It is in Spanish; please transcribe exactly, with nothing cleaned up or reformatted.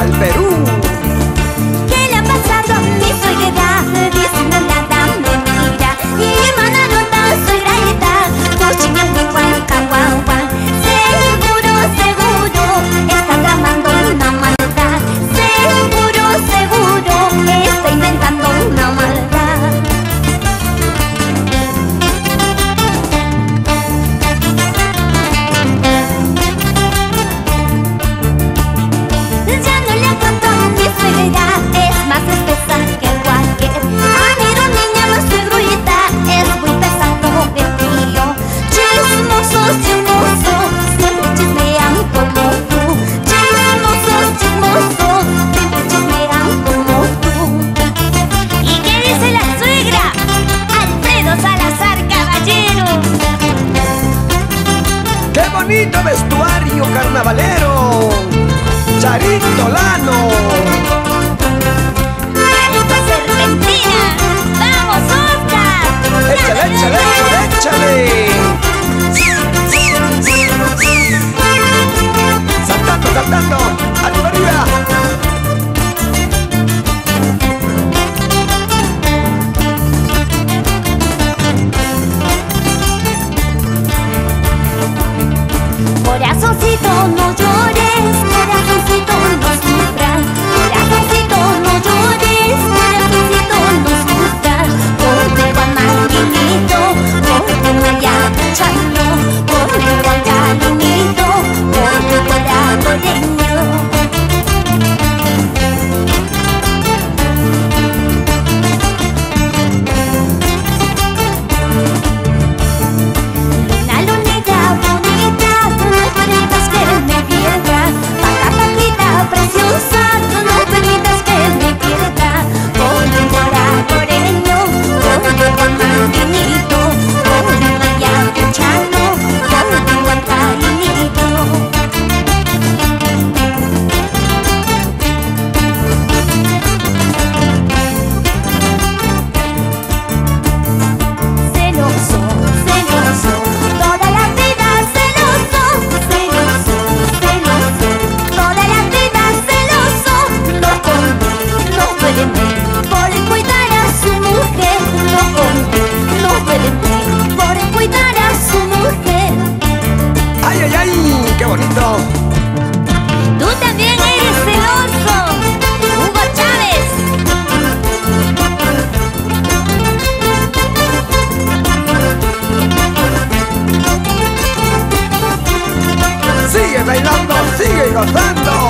al Perú. ¿Qué le ha pasado a mi suegra? Diciendo nada me mira. Y hermana nota suegrita, cochina mi guan, guan, guan. Seguro, seguro, está tramando una maldad. Seguro, seguro, está inventando una maldad. Ya no le aguanto a mi suegra, es más espesa que cualquier. A mi niña más suegrita, es muy pesado el tío. Chismosos, chismosos, siempre chismean como tú. Chismosos, chismosos, siempre chismean como tú. ¿Y qué dice la suegra? Alfredo Salazar Caballero. ¡Qué bonito vestuario carnavalero! Charito Lano. ¡Marita Serpentina! ¡Vamos, Oscar! ¡Échale, échale, échale, échale! ¡Saltando, saltando! ¡Arriba, arriba! Corazoncito, no llores, corazoncito, no sufras. Corazoncito, no llores, corazoncito, no sufras. Porque Juan Marinito, porque María Chano, porque Juan Carinito, porque Colaboreño. Luna, lunita, bonita, no permitas que me pierda. Paca, paquita, preciosa, no permitas que me pierda. Por un colaboreño, por un Juan Marinito, por un María Chano, por un Juan Carinito. Celoso, celoso, toda la vida celoso, celoso, celoso, toda la vida celoso. Lo conté, no puede ver, por cuidar a su mujer. Lo conté, no puede ver, por cuidar a su mujer. ¡Ay, ay, ay! ¡Qué bonito! Tú también eres celoso, Hugo Chávez. ¡Sigue bailando, sigue gozando!